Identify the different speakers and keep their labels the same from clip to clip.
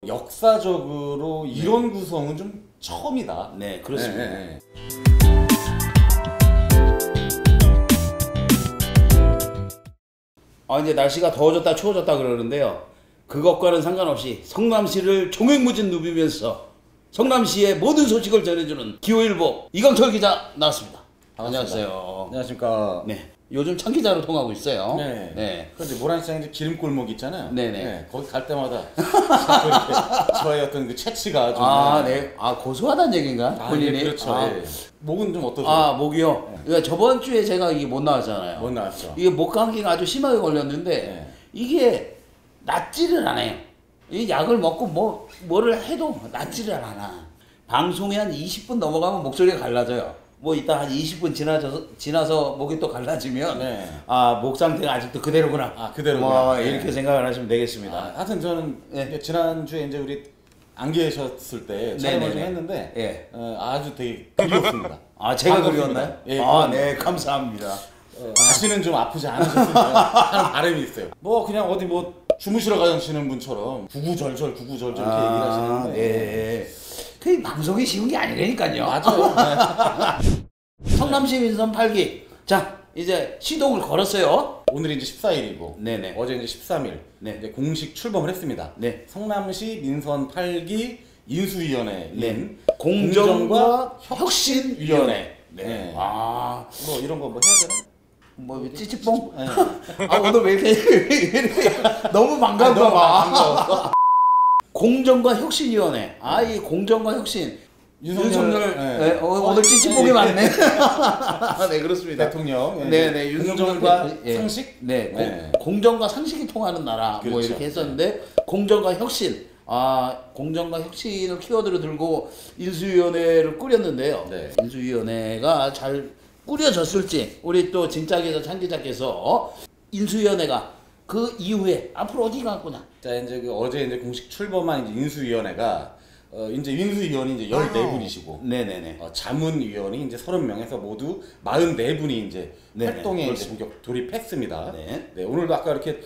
Speaker 1: 역사적으로 이런 구성은 좀 처음이다.
Speaker 2: 네, 그렇습니다.
Speaker 1: 네.
Speaker 2: 이제 날씨가 더워졌다 추워졌다 그러는데요. 그것과는 상관없이 성남시를 종횡무진 누비면서 성남시의 모든 소식을 전해주는 기호일보 이강철 기자 나왔습니다. 안녕하세요.
Speaker 1: 안녕하십니까.
Speaker 2: 네. 요즘 참 기자로 통하고 있어요.
Speaker 1: 네.
Speaker 2: 네.
Speaker 1: 그런데 모란시장 이제 기름골목 있잖아요.
Speaker 2: 네네.
Speaker 1: 네. 거기 갈 때마다 자꾸 이렇게 저의 어떤 그 채취가 좀.
Speaker 2: 네. 고소하다는 얘기인가? 본인이?
Speaker 1: 그렇죠. 예. 목은 좀 어떠세요?
Speaker 2: 목이요?
Speaker 1: 네.
Speaker 2: 그러니까 저번 주에 제가 이게 못 나왔잖아요.
Speaker 1: 못 나왔죠.
Speaker 2: 이게 목 감기가 아주 심하게 걸렸는데
Speaker 1: 네.
Speaker 2: 이게 낫지를 않아요. 이 약을 먹고 뭐를 해도 낫지를 않아. 방송에 한 20분 넘어가면 목소리가 갈라져요. 뭐 이따 한 20분 지나서 목이 또 갈라지면
Speaker 1: 네.
Speaker 2: 목 상태가 아직도 그대로구나.
Speaker 1: 그대로구나. 네.
Speaker 2: 이렇게 생각을 하시면 되겠습니다.
Speaker 1: 하여튼 저는
Speaker 2: 네.
Speaker 1: 지난주에 이제 우리 안 계셨을 때 촬영을 좀 했는데
Speaker 2: 예.
Speaker 1: 아주 되게 그리웠습니다.
Speaker 2: 제가
Speaker 1: 반갑습니다.
Speaker 2: 그리웠나요?
Speaker 1: 예,
Speaker 2: 네, 감사합니다.
Speaker 1: 다시는 좀 아프지 않으셨으면 하는 바람이 있어요. 뭐 그냥 어디 뭐 주무시러 가시는 분처럼 구구절절 이렇게 얘기를 하시는데.
Speaker 2: 네. 그 방송이 쉬운 게 아니라니까요.
Speaker 1: 맞아요.
Speaker 2: 성남시 민선 8기. 자, 이제 시동을 걸었어요.
Speaker 1: 오늘이 이제 14일이고
Speaker 2: 네네.
Speaker 1: 어제 이제 13일
Speaker 2: 네.
Speaker 1: 이제 공식 출범을 했습니다.
Speaker 2: 네.
Speaker 1: 성남시 민선 8기 인수위원회인
Speaker 2: 네. 공정과 혁신위원회.
Speaker 1: 네.
Speaker 2: 네.
Speaker 1: 뭐 이런 거 뭐 해야 되나?
Speaker 2: 뭐 찌찌뽕?
Speaker 1: 네.
Speaker 2: 오늘 왜 이렇게 너무 반가운가 봐. 공정과 혁신위원회. 이 공정과 혁신. 윤석열.
Speaker 1: 네.
Speaker 2: 오늘 찌찌뽕이 많네. 네, 그렇습니다.
Speaker 1: 대통령.
Speaker 2: 네네.
Speaker 1: 공정과
Speaker 2: 예.
Speaker 1: 상식.
Speaker 2: 네.
Speaker 1: 네.
Speaker 2: 공정과 상식이 통하는 나라. 뭐
Speaker 1: 그렇죠.
Speaker 2: 이렇게 했었는데 공정과 혁신. 공정과 혁신을 키워드로 들고 인수위원회를 꾸렸는데요.
Speaker 1: 네.
Speaker 2: 인수위원회가 잘 꾸려졌을지 우리 또 진짜 기자 장 기자께서 인수위원회가 그 이후에 앞으로 어디 가겠구나.
Speaker 1: 자 이제 어제 이제 공식 출범한 이제 인수위원회가 이제 인수위원이 이제 14분이시고
Speaker 2: 네네네.
Speaker 1: 자문위원이 이제 30명에서 모두 44분이 이제
Speaker 2: 네네.
Speaker 1: 활동에 이제 본격 돌입했습니다.
Speaker 2: 네.
Speaker 1: 네, 오늘도 아까 이렇게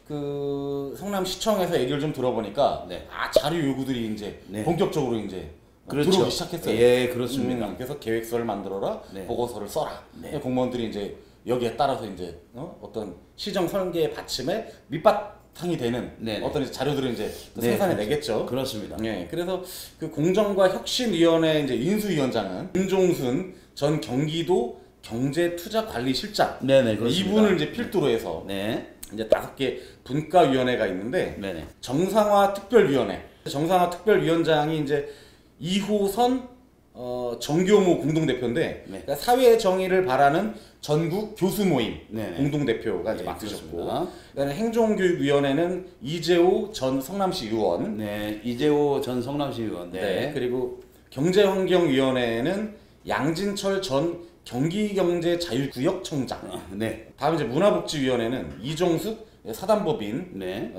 Speaker 1: 그 성남시청에서 얘기를 좀 들어보니까
Speaker 2: 네.
Speaker 1: 자료 요구들이 이제
Speaker 2: 네.
Speaker 1: 본격적으로 이제
Speaker 2: 그렇죠.
Speaker 1: 들어오기 시작했어요.
Speaker 2: 예, 그렇습니다.
Speaker 1: 그래서 계획서를 만들어라,
Speaker 2: 네.
Speaker 1: 보고서를 써라.
Speaker 2: 네.
Speaker 1: 공무원들이 이제 여기에 따라서 이제 어떤 시정 설계 받침에 밑바탕이 되는
Speaker 2: 네네.
Speaker 1: 어떤 이제 자료들을 이제
Speaker 2: 네,
Speaker 1: 생산해
Speaker 2: 그렇죠.
Speaker 1: 내겠죠.
Speaker 2: 그렇습니다.
Speaker 1: 네, 그래서 그 공정과 혁신위원회 이제 인수위원장은 김종순 전 경기도 경제투자관리실장.
Speaker 2: 네네, 그렇습니다.
Speaker 1: 이분을 이제 필두로 해서
Speaker 2: 네.
Speaker 1: 이제 5개 분과위원회가 있는데
Speaker 2: 네네.
Speaker 1: 정상화 특별위원회. 정상화 특별위원장이 이제 이호선 정교모 공동대표인데
Speaker 2: 네.
Speaker 1: 그러니까 사회 정의를 바라는 전국 교수 모임
Speaker 2: 네네.
Speaker 1: 공동대표가 이제
Speaker 2: 네,
Speaker 1: 맡으셨고
Speaker 2: 그렇습니다.
Speaker 1: 그다음에 행정교육위원회는 이재호 전 성남시 의원.
Speaker 2: 네, 이재호 전 성남시 의원.
Speaker 1: 네. 그리고 경제환경위원회는 양진철 전 경기경제자유구역청장.
Speaker 2: 네.
Speaker 1: 다음 이제 문화복지위원회는 이종숙 사단법인.
Speaker 2: 네.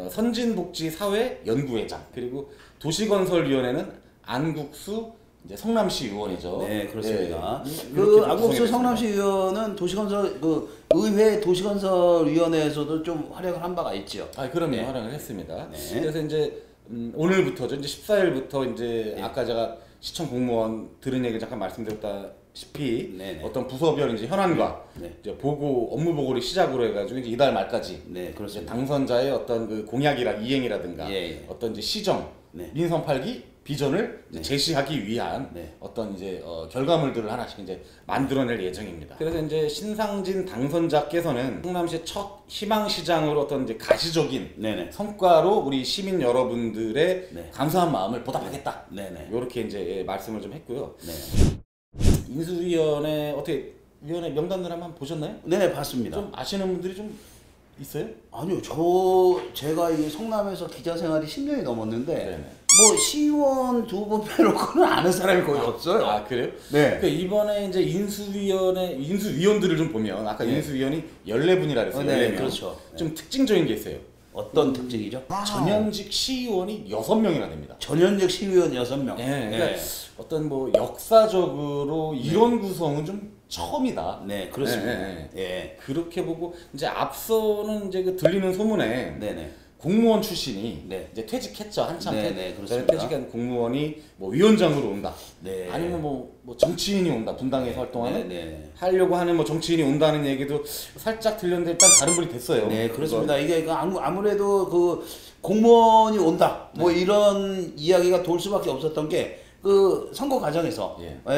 Speaker 1: 선진복지사회연구회장. 그리고 도시건설위원회는 안국수 이제 성남시 의원이죠.
Speaker 2: 네, 그렇습니다.
Speaker 1: 네.
Speaker 2: 그
Speaker 1: 이렇게
Speaker 2: 안국수
Speaker 1: 구성이
Speaker 2: 성남시 의원은 도시건설 의회 도시건설위원회에서도 좀 활약을 한 바가 있죠.
Speaker 1: 그럼요.
Speaker 2: 네.
Speaker 1: 활약을 했습니다.
Speaker 2: 네.
Speaker 1: 그래서 이제 오늘부터죠. 이제 14일부터 이제
Speaker 2: 네.
Speaker 1: 아까 제가 시청 공무원 들은 얘기 잠깐 말씀드렸다시피
Speaker 2: 네네.
Speaker 1: 어떤 부서별 이제 현안과
Speaker 2: 네.
Speaker 1: 이제 업무 보고를 시작으로 해가지고 이제 이달 말까지
Speaker 2: 네,
Speaker 1: 이제
Speaker 2: 그렇습니다.
Speaker 1: 당선자의 어떤 그 공약이라 이행이라든가
Speaker 2: 예.
Speaker 1: 어떤 이제 시정,
Speaker 2: 네.
Speaker 1: 민선 8기 비전을
Speaker 2: 네.
Speaker 1: 제시하기 위한
Speaker 2: 네.
Speaker 1: 어떤 이제 결과물들을 하나씩 이제 만들어낼 예정입니다. 그래서 이제 신상진 당선자께서는 성남시 첫 희망시장으로 어떤 이제 가시적인
Speaker 2: 네네.
Speaker 1: 성과로 우리 시민 여러분들의
Speaker 2: 네.
Speaker 1: 감사한 마음을 보답하겠다.
Speaker 2: 네네.
Speaker 1: 이렇게 이제 말씀을 좀 했고요.
Speaker 2: 네.
Speaker 1: 인수위원회 어떻게 위원회 명단들 한번 보셨나요?
Speaker 2: 네, 봤습니다.
Speaker 1: 좀 아시는 분들이 좀 있어요?
Speaker 2: 아니요, 제가 이 성남에서 기자 생활이 10년이 넘었는데
Speaker 1: 네네.
Speaker 2: 뭐 시의원 두 분 빼놓고는 아는 사람이 거의 없어요.
Speaker 1: 그래요?
Speaker 2: 네.
Speaker 1: 그러니까 이번에 이제 인수위원들을 좀 보면 아까
Speaker 2: 네.
Speaker 1: 인수위원이 14분이라 그랬어요.
Speaker 2: 네,
Speaker 1: 14명.
Speaker 2: 그렇죠.
Speaker 1: 좀 특징적인 게 있어요.
Speaker 2: 어떤 특징이죠?
Speaker 1: 전현직 시의원이 6명이나 됩니다.
Speaker 2: 전현직 시의원 6명.
Speaker 1: 네, 그러니까 어떤 뭐 역사적으로 이런 구성은 좀 처음이다.
Speaker 2: 네, 그렇습니다.
Speaker 1: 네.
Speaker 2: 예.
Speaker 1: 그렇게 보고 이제 앞서는 이제 그 들리는 소문에
Speaker 2: 네네.
Speaker 1: 공무원 출신이
Speaker 2: 네.
Speaker 1: 이제 퇴직했죠. 한참
Speaker 2: 네, 그렇습니다.
Speaker 1: 퇴직한 공무원이 뭐 위원장으로 온다.
Speaker 2: 네.
Speaker 1: 아니면 뭐 정치인이 온다. 분당에서 활동하는
Speaker 2: 네.
Speaker 1: 하려고 하는 뭐 정치인이 온다는 얘기도 살짝 들렸는데 일단 다른 분이 됐어요.
Speaker 2: 네, 그렇습니다. 이게 아무래도 그 공무원이 온다. 뭐 이런 이야기가 돌 수밖에 없었던 게 그 선거 과정에서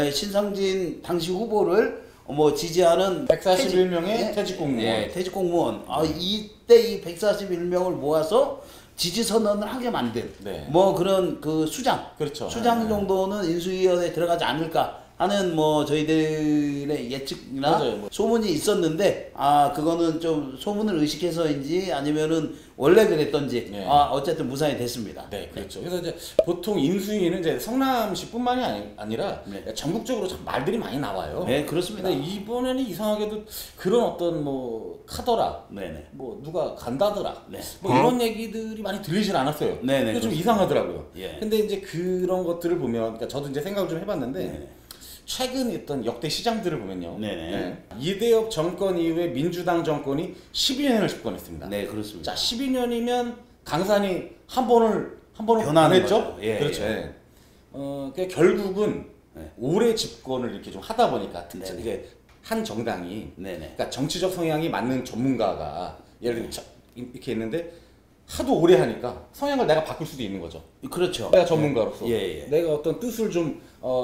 Speaker 2: 신상진 당시 후보를 뭐 지지하는
Speaker 1: 141명의 퇴직 공무원.
Speaker 2: 예, 퇴직 공무원. 이때 이 141명을 모아서 지지 선언을 하게 만든
Speaker 1: 네.
Speaker 2: 뭐 그런 그 수장.
Speaker 1: 그렇죠.
Speaker 2: 수장
Speaker 1: 네.
Speaker 2: 정도는 인수위원회에 들어가지 않을까 하는 뭐 저희들의 예측이나
Speaker 1: 맞아요.
Speaker 2: 소문이 있었는데 그거는 좀 소문을 의식해서인지 아니면은 원래 그랬던지
Speaker 1: 네.
Speaker 2: 어쨌든 무산이 됐습니다.
Speaker 1: 네, 그렇죠. 그래서 이제 보통 인수위는 이제 성남시뿐만이 아니라
Speaker 2: 네.
Speaker 1: 전국적으로 참 말들이 많이 나와요.
Speaker 2: 네, 그렇습니다.
Speaker 1: 근데 이번에는 이상하게도 그런 어떤 뭐 카더라,
Speaker 2: 네네.
Speaker 1: 뭐 누가 간다더라,
Speaker 2: 네.
Speaker 1: 뭐 이런 얘기들이 많이 들리질 않았어요.
Speaker 2: 네네,
Speaker 1: 그게 좀
Speaker 2: 그렇습니다.
Speaker 1: 이상하더라고요.
Speaker 2: 예.
Speaker 1: 근데 이제 그런 것들을 보면, 그러니까 저도 이제 생각을 좀 해봤는데.
Speaker 2: 네네.
Speaker 1: 최근 있던 역대 시장들을 보면요.
Speaker 2: 네네.
Speaker 1: 이대엽 정권 이후에 민주당 정권이 12년을 집권했습니다.
Speaker 2: 네, 그렇습니다.
Speaker 1: 자, 12년이면 강산이 한 번을
Speaker 2: 변하는
Speaker 1: 했죠.
Speaker 2: 거죠. 예,
Speaker 1: 그렇죠.
Speaker 2: 예.
Speaker 1: 그러니까 결국은
Speaker 2: 네.
Speaker 1: 오래 집권을 이렇게 좀 하다 보니까 특히
Speaker 2: 네네.
Speaker 1: 이제 한 정당이
Speaker 2: 네네.
Speaker 1: 그러니까 정치적 성향이 맞는 전문가가 예를 들면 이렇게 있는데 하도 오래 하니까 성향을 내가 바꿀 수도 있는 거죠.
Speaker 2: 그렇죠.
Speaker 1: 내가 전문가로서
Speaker 2: 예.
Speaker 1: 내가 어떤 뜻을 좀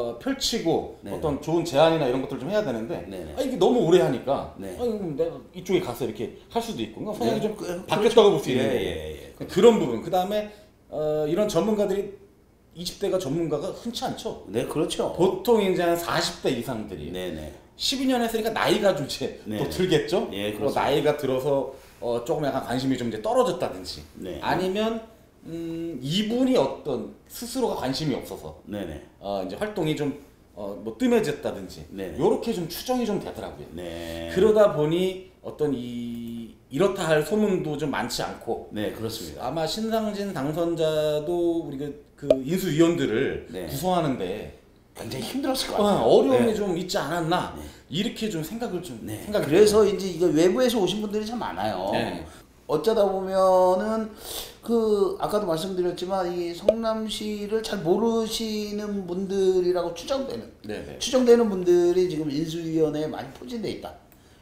Speaker 1: 펼치고
Speaker 2: 네네.
Speaker 1: 어떤 좋은 제안이나 이런 것들을 좀 해야 되는데
Speaker 2: 네네.
Speaker 1: 이게 너무 오래 하니까
Speaker 2: 네.
Speaker 1: 그럼 내가 이쪽에 가서 이렇게 할 수도 있고 그러니까 성향이
Speaker 2: 네.
Speaker 1: 좀 바뀌었다고 볼 수 있는
Speaker 2: 예.
Speaker 1: 거고 그런 부분 그 다음에 이런 전문가들이 20대가 전문가가 흔치 않죠.
Speaker 2: 네, 그렇죠.
Speaker 1: 보통 이제 한 40대 이상들이
Speaker 2: 네네.
Speaker 1: 12년 했으니까 나이가 좀 이제
Speaker 2: 네.
Speaker 1: 또 들겠죠.
Speaker 2: 예,
Speaker 1: 뭐
Speaker 2: 그렇습니다.
Speaker 1: 나이가 들어서 조금 약간 관심이 좀 이제 떨어졌다든지
Speaker 2: 네.
Speaker 1: 아니면 이분이 어떤 스스로가 관심이 없어서
Speaker 2: 네네.
Speaker 1: 이제 활동이 좀 뭐 뜸해졌다든지
Speaker 2: 네.
Speaker 1: 요렇게 좀 추정이 좀 되더라고요.
Speaker 2: 네.
Speaker 1: 그러다 보니 어떤 이렇다 할 소문도 좀 많지 않고
Speaker 2: 네, 그렇습니다.
Speaker 1: 아마 신상진 당선자도 우리 그 인수위원들을
Speaker 2: 네.
Speaker 1: 구성하는데
Speaker 2: 굉장히 힘들었을 것 같아요.
Speaker 1: 어려움이
Speaker 2: 네.
Speaker 1: 좀 있지 않았나 이렇게 좀 생각을 좀
Speaker 2: 네.
Speaker 1: 생각이
Speaker 2: 그래서 이제 이거 외부에서 오신 분들이 참 많아요.
Speaker 1: 네.
Speaker 2: 어쩌다 보면은 그 아까도 말씀드렸지만 이 성남시를 잘 모르시는 분들이라고
Speaker 1: 네네.
Speaker 2: 추정되는 분들이 지금 인수위원회에 많이 포진돼 있다.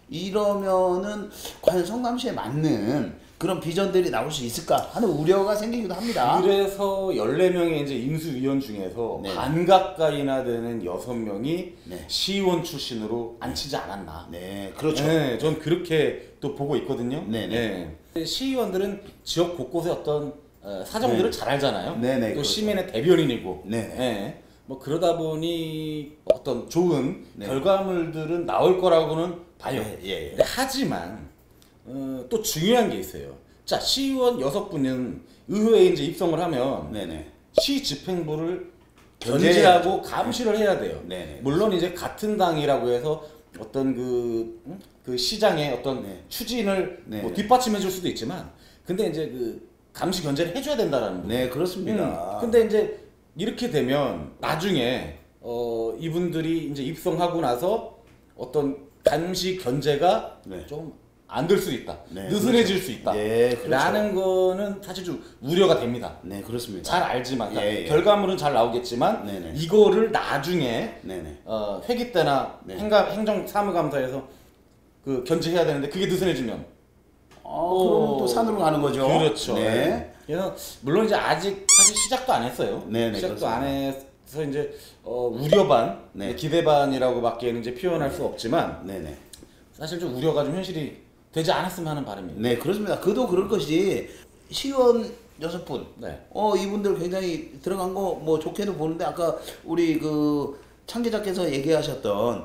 Speaker 2: 이러면은 과연 성남시에 맞는 그런 비전들이 나올 수 있을까 하는 우려가 생기기도 합니다.
Speaker 1: 그래서 14명의 이제 인수위원 중에서
Speaker 2: 네.
Speaker 1: 반 가까이나 되는 6명이
Speaker 2: 네.
Speaker 1: 시의원 출신으로 앉히지 않았나.
Speaker 2: 네, 그렇죠.
Speaker 1: 네, 전 그렇게 또 보고 있거든요.
Speaker 2: 네네.
Speaker 1: 네. 시의원들은 지역 곳곳의 어떤 사정들을 잘 알잖아요.
Speaker 2: 네네,
Speaker 1: 또
Speaker 2: 그렇죠.
Speaker 1: 시민의 대변인이고.
Speaker 2: 네네.
Speaker 1: 네. 뭐 그러다 보니 어떤 좋은
Speaker 2: 네.
Speaker 1: 결과물들은 나올 거라고는 봐요.
Speaker 2: 예.
Speaker 1: 근데 하지만 또 중요한 게 있어요. 자, 시의원 6분은 의회에 이제 입성을 하면
Speaker 2: 네네.
Speaker 1: 시 집행부를
Speaker 2: 견제해야죠.
Speaker 1: 견제하고 감시를 해야 돼요.
Speaker 2: 네네.
Speaker 1: 물론 이제 같은 당이라고 해서 어떤 그 시장의 어떤
Speaker 2: 네.
Speaker 1: 추진을
Speaker 2: 네.
Speaker 1: 뭐 뒷받침해 줄 수도 있지만 근데 이제 그 감시 견제를 해줘야 된다라는 부분.
Speaker 2: 네, 그렇습니다.
Speaker 1: 근데 이제 이렇게 되면 나중에 이분들이 이제 입성하고 나서 어떤 감시 견제가
Speaker 2: 네.
Speaker 1: 좀 안 될 수도 있다.
Speaker 2: 네,
Speaker 1: 느슨해질 수 있다.
Speaker 2: 예, 그렇죠.
Speaker 1: 라는 거는 사실 좀 우려가 됩니다.
Speaker 2: 네, 그렇습니다.
Speaker 1: 잘 알지만 그러니까
Speaker 2: 예.
Speaker 1: 결과물은 잘 나오겠지만
Speaker 2: 네네.
Speaker 1: 이거를 나중에
Speaker 2: 네네.
Speaker 1: 회기 때나
Speaker 2: 네.
Speaker 1: 행정사무감사에서 그 견제해야 되는데 그게 느슨해지면
Speaker 2: 그럼 또 산으로 가는 거죠.
Speaker 1: 그렇죠.
Speaker 2: 네.
Speaker 1: 그래서 물론 이제 아직 사실 시작도 안 했어요.
Speaker 2: 네네,
Speaker 1: 시작도
Speaker 2: 그렇습니다.
Speaker 1: 안 해서 이제 우려 반,
Speaker 2: 네.
Speaker 1: 기대 반이라고밖에 이제 표현할 수 없지만
Speaker 2: 네네.
Speaker 1: 사실 좀 우려가 좀 현실이 되지 않았으면 하는 바람입니다.
Speaker 2: 네, 그렇습니다. 그도 그럴 것이 시의원 6분.
Speaker 1: 네.
Speaker 2: 이분들 굉장히 들어간 거 뭐 좋게도 보는데 아까 우리 그 창 기자께서 얘기하셨던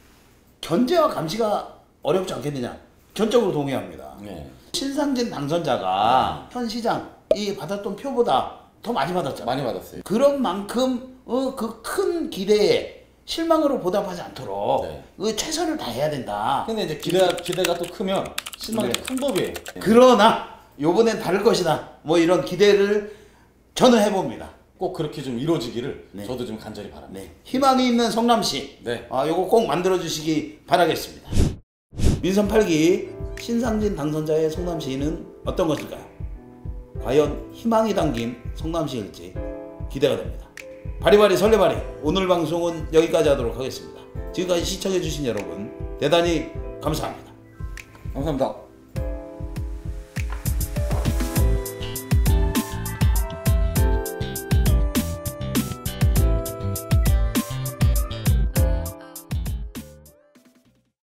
Speaker 2: 견제와 감시가 어렵지 않겠느냐. 전적으로 동의합니다.
Speaker 1: 네.
Speaker 2: 신상진 당선자가 현 시장이 받았던 표보다 더 많이 받았잖아요.
Speaker 1: 많이 받았어요.
Speaker 2: 그런 만큼 그 큰 기대에 실망으로 보답하지 않도록
Speaker 1: 네.
Speaker 2: 최선을 다해야 된다.
Speaker 1: 근데 이제 기대가 또 크면 실망이
Speaker 2: 네.
Speaker 1: 큰 법이에요. 네.
Speaker 2: 그러나 요번엔 다를 것이다. 뭐 이런 기대를 저는 해봅니다.
Speaker 1: 꼭 그렇게 좀 이루어지기를
Speaker 2: 네.
Speaker 1: 저도 좀 간절히 바랍니다.
Speaker 2: 네. 희망이 있는 성남시.
Speaker 1: 네.
Speaker 2: 요거 꼭 만들어 주시기 바라겠습니다. 민선 8기 신상진 당선자의 성남시는 어떤 것일까요? 과연 희망이 담긴 성남시일지 기대가 됩니다. 바리바리 설레바리 오늘 방송은 여기까지 하도록 하겠습니다. 지금까지 시청해주신 여러분 대단히 감사합니다.
Speaker 1: 감사합니다.